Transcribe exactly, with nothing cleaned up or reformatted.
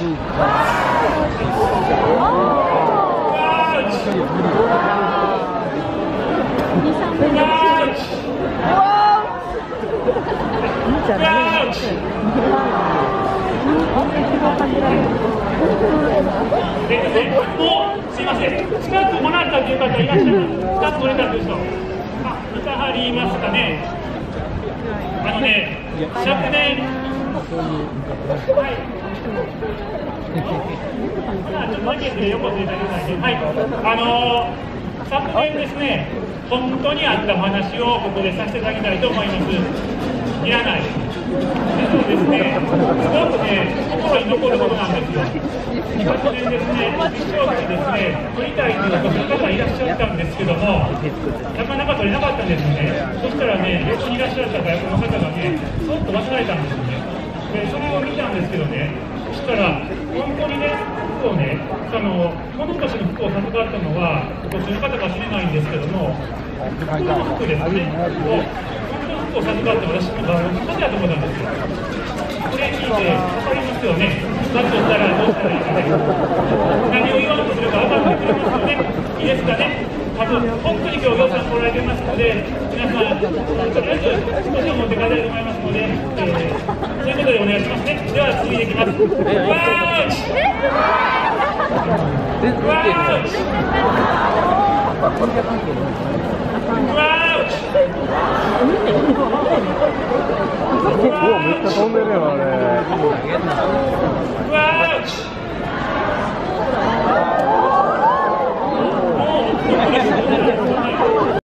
すいません、近くもらったという方いらっしゃいます。近くもらったという人、あ、いたはりますかね。あのね、昨年、はい。ちょっとだけで横でいただきたいね。はい。あのー、昨年ですね、本当にあったお話をここでさせていただきたいと思います。いらない。実はですね、すごくね、心に残ることなんですよ。昨年ですね、視聴者でですね、撮りたいという方がいらっしゃったんですけども、なかなか撮れなかったんですね。そしたらね、横にいらっしゃった外国の方がね、そっと忘れたんですよね。で、それを見たんですけどね、そしたら、本当にね、服をね、あの、この年の服を授かったのは、ご中の方かもしれないんですけども、服の服ですね、を、を授かって私の場合、初めてだと思ったんですよ。これ聞いて、分かりますよね。だとしたらどうしたらいいかね。何を言わんとするか分かってくれますよね。いいですかね。多分本当に今日予算もらえてますので、皆さん、とりあえず少しは持って帰りたいと思いますので、えー、そういうことでお願いしますね。では続いていきます。わーしわーしわーし